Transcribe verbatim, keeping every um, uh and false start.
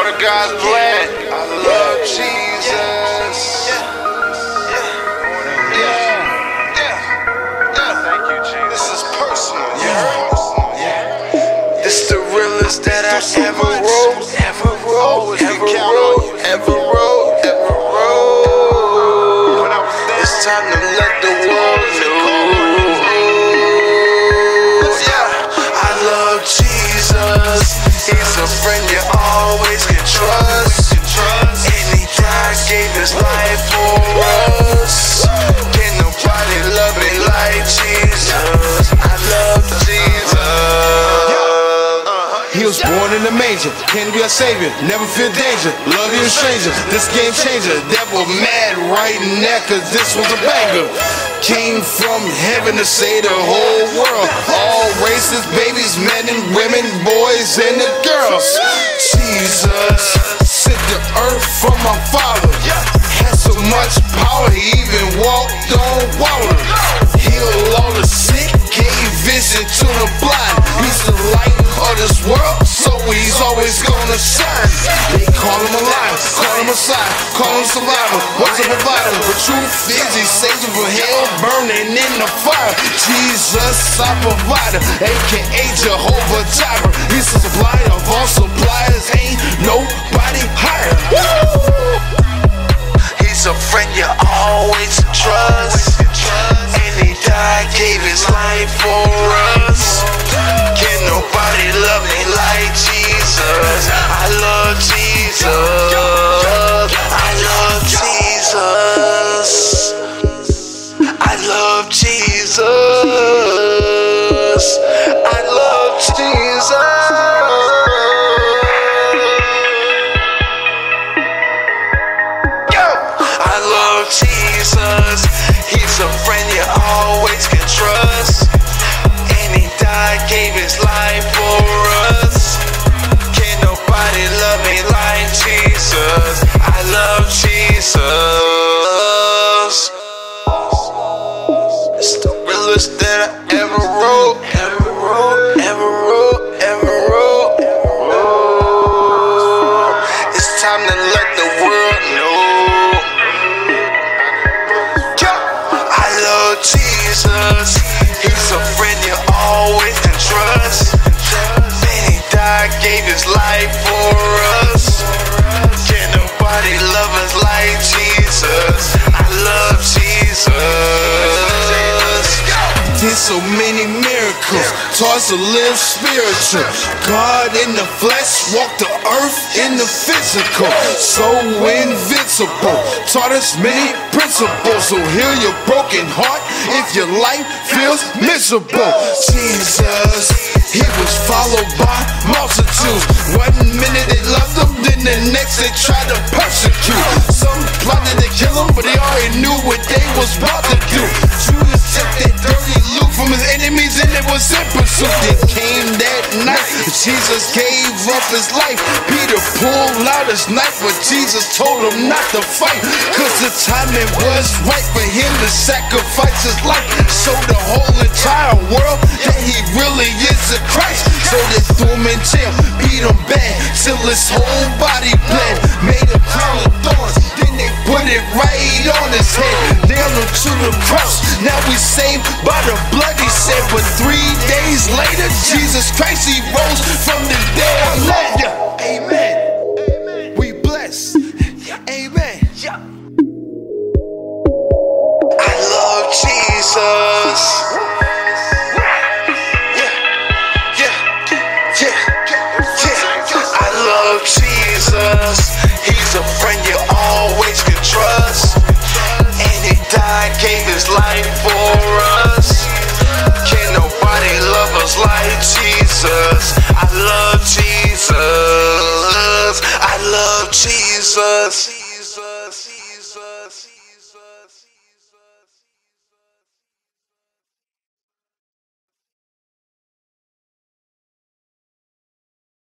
part of God's plan. I love Jesus. Yeah. Yeah. Yeah. Thank you, Jesus. This is personal. Yeah. This the realest that I ever wrote, ever wrote, ever wrote, ever wrote, ever wrote. It's time to let the world know. He's a friend you always can trust, and he died, gave his life for us. Can nobody love me like Jesus? I love Jesus. He was born in a manger, can be a savior, never fear danger, love you a stranger. This game changer, devil mad right now, cause this was a banger. Came from heaven to save the whole world. All races, babies, men and women, boys and the girls. Jesus sent the earth from my father. Had so much power, he even walked on water. Healed all the sick, gave vision to the blind. He's the light of this world, so he's always gonna shine. They call him alive, call him a sign, call him survivor, what's a provider? The truth is he saves you from hell, burning in the fire. Jesus, our provider, aka Jehovah Jireh. He's the supplier of all suppliers, ain't nobody higher. He's a friend you always trust, and he died, gave his life for us. Can nobody love me like Jesus? I love Jesus. I love Jesus. I love Jesus. I love Jesus. Yo! I love Jesus. He's a friend you always can trust, and he died, gave his life for us. Can nobody love me like Jesus? I love Jesus. It's the realest that I ever wrote, ever wrote, ever wrote, ever wrote, ever wrote. It's time to let the world know. I love Jesus. He's a friend you always can trust, and he died, gave his life for us. Can nobody love us like Jesus? I love Jesus. Did so many miracles, taught us to live spiritual. God in the flesh, walked the earth in the physical. So invincible, taught us many principles. So heal your broken heart if your life feels miserable. Jesus, he was followed by multitudes. One minute they loved him, then the next they tried to persecute. Some plotted to kill him, but they already knew what they was about to do. Judas took that dirty loot from his enemies, and it was in pursuit. It came that night, Jesus gave up his life. Peter pulled out his knife, but Jesus told him not to fight, cause the timing was right for him to sacrifice his life. Show the whole entire world that he really is a Christ. So they threw him in jail, beat him bad, till his whole body bled. Made a crown of thorns, then they put it right on his head. Nailed him to the cross, now we saved by the blood he said. But three days later, Jesus Christ, he rose from the dead. Amen. We bless. Amen. I love Jesus. Yeah, yeah, yeah, yeah. I love Jesus. He's a friend you always can trust, and he died, gave his life for us. Can nobody love us like Jesus? I love Jesus. I love Jesus.